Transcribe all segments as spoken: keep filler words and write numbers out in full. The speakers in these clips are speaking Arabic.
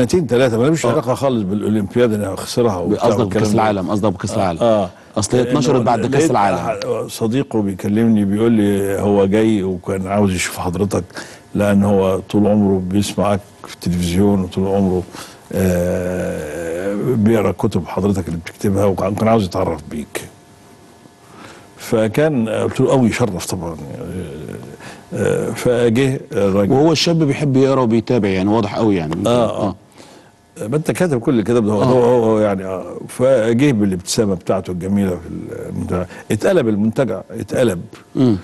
سنتين ثلاثه مالوش علاقه خالص بالاولمبياد اللي انا خسرها. قصدك بكاس العالم؟ قصدك بكاس العالم. اه اصل هي اتنشرت بعد كاس العالم. صديقه بيكلمني بيقول لي هو جاي وكان عاوز يشوف حضرتك، لان هو طول عمره بيسمعك في التلفزيون وطول عمره آه بيقرا كتب حضرتك اللي بتكتبها، وكان عاوز يتعرف بيك. فكان قلت له قوي يشرف طبعا. آه فجه الراجل، وهو الشاب بيحب يقرا وبيتابع يعني، واضح قوي يعني. اه اه ما انت كاتب كل الكتاب ده هو, هو, هو يعني اه فجه بالابتسامه بتاعته الجميله في المنتجع، اتقلب المنتجع اتقلب. امم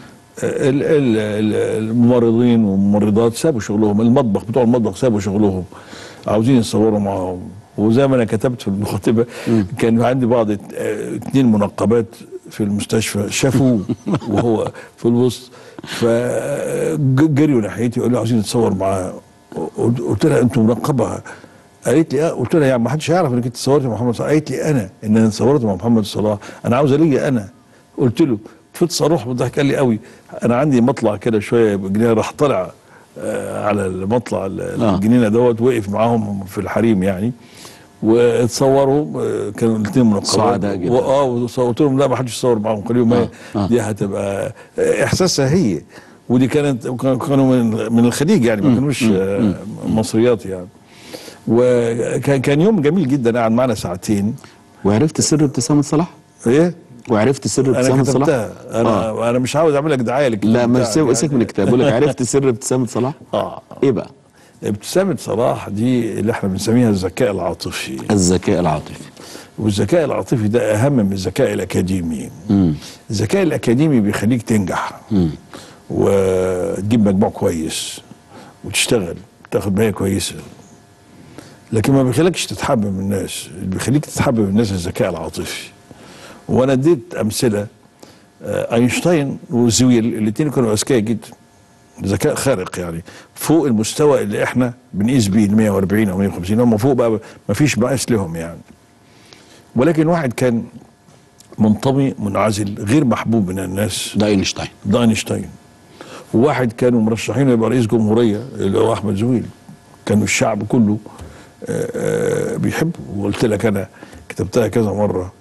الممرضين والممرضات سابوا شغلهم، المطبخ بتوع المطبخ سابوا شغلهم، عاوزين يصوروا معاهم. وزي ما انا كتبت في المخاطبه كان عندي بعض اثنين منقبات في المستشفى شافوه وهو في الوسط، فجريوا ناحيتي يقولوا عاوزين نتصور معاه. قلت لها انتوا منقبه؟ قالت لي اه. قلت لها يعني ما حدش هيعرف انك انت صورتي مع محمد صلاح؟ قالت لي انا ان انا صورت مع محمد صلاح، انا عاوز ليا انا. قلت له فت صاروخ بالضحك، قال لي قوي انا عندي مطلع كده شويه جنينه، راح طلع آه على المطلع الجنينه دوت، وقف معاهم في الحريم يعني، واتصوروا. آه كانوا الاثنين منقبات سعداء جدا. اه وقلت لهم لا ما حدش يصور معاهم، قالوا ما آه. دي هتبقى احساسها هي. ودي كانت كانوا من من الخليج يعني، ما كانوش آه مصريات يعني. وكان كان يوم جميل جدا، قعد معنا ساعتين. وعرفت سر ابتسامة صلاح؟ ايه؟ وعرفت سر ابتسامة صلاح؟ انا كتبتها. انا آه. انا مش عاوز اعمل لك دعايه للكتاب. لا مش سيبك من الكتاب، بقول لك عرفت سر ابتسامة صلاح؟ اه ايه بقى؟ ابتسامة صلاح دي اللي احنا بنسميها الذكاء العاطفي. الذكاء العاطفي. والذكاء العاطفي ده اهم من الذكاء الاكاديمي. امم الذكاء الاكاديمي بيخليك تنجح امم وتجيب مجموع كويس وتشتغل تاخد بهايه كويسه، لكن ما بيخليكش تتحبب من الناس. اللي بيخليك تتحبب من الناس الذكاء العاطفي. وانا اديت امثله، آه اينشتاين وزويل الاثنين كانوا اذكياء جدا، ذكاء خارق يعني، فوق المستوى اللي احنا بنقيس بيه ال مية وأربعين او مية وخمسين، هم فوق بقى ما فيش مقاس لهم يعني. ولكن واحد كان منطوي منعزل غير محبوب من الناس، ده اينشتاين. ده اينشتاين. وواحد كانوا مرشحينه يبقى رئيس جمهوريه اللي هو احمد زويل، كانوا الشعب كله آآ آآ بيحبه. وقلت لك انا كتبتها كذا مره،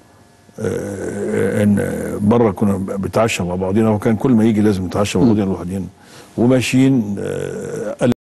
ان بره كنا بنتعشى مع بعضينا، وكان كل ما يجي لازم نتعشى مع بعضينا لوحدينا وماشيين.